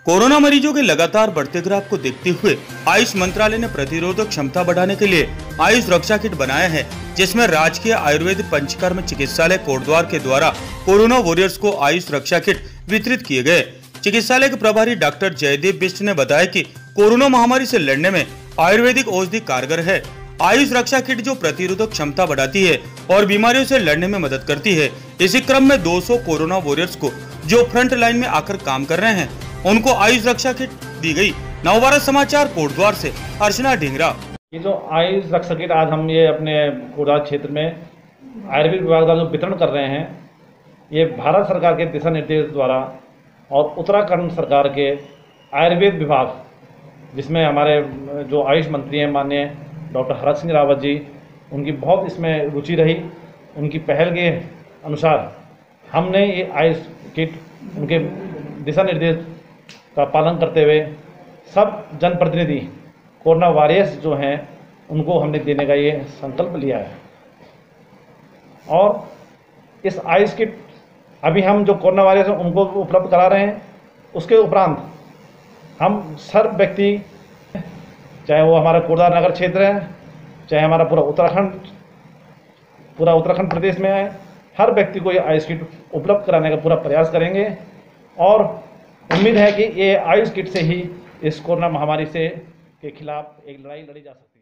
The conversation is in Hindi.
कोरोना मरीजों के लगातार बढ़ते ग्राफ को देखते हुए आयुष मंत्रालय ने प्रतिरोधक क्षमता बढ़ाने के लिए आयुष रक्षा किट बनाया है, जिसमें राजकीय आयुर्वेद पंचकर्म चिकित्सालय कोटद्वार के द्वारा कोरोना वॉरियर्स को आयुष रक्षा किट वितरित किए गए। चिकित्सालय के प्रभारी डॉक्टर जयदेव बिष्ट ने बताया कि कोरोना महामारी से लड़ने में आयुर्वेदिक औषधि कारगर है। आयुष रक्षा किट जो प्रतिरोधक क्षमता बढ़ाती है और बीमारियों से लड़ने में मदद करती है। इसी क्रम में 200 कोरोना वॉरियर्स को जो फ्रंट लाइन में आकर काम कर रहे हैं, उनको आयुष रक्षा किट दी गई। नवभारत समाचार कोटद्वार से अर्चना ढींगरा। ये जो आयुष रक्षा किट आज हम ये अपने कोटद्वार क्षेत्र में आयुर्वेद विभाग द्वारा जो वितरण कर रहे हैं, ये भारत सरकार के दिशा निर्देश द्वारा और उत्तराखंड सरकार के आयुर्वेद विभाग, जिसमें हमारे जो आयुष मंत्री हैं माननीय डॉक्टर हरक सिंह रावत जी, उनकी बहुत इसमें रुचि रही। उनकी पहल के अनुसार हमने ये आयुष किट उनके दिशा निर्देश का पालन करते हुए सब जनप्रतिनिधि कोरोना वॉरियर्स जो हैं उनको हमने देने का ये संकल्प लिया है। और इस आयुष किट अभी हम जो कोरोना वॉरियर्स हैं उनको उपलब्ध करा रहे हैं। उसके उपरांत हम सर्व व्यक्ति, चाहे वो हमारा कोटद्वार नगर क्षेत्र है, चाहे हमारा पूरा उत्तराखंड प्रदेश में है, हर व्यक्ति को ये आयुष किट उपलब्ध कराने का पूरा प्रयास करेंगे। और उम्मीद है कि ये आयुष किट से ही इस कोरोना महामारी से के खिलाफ एक लड़ाई लड़ी जा सकती है।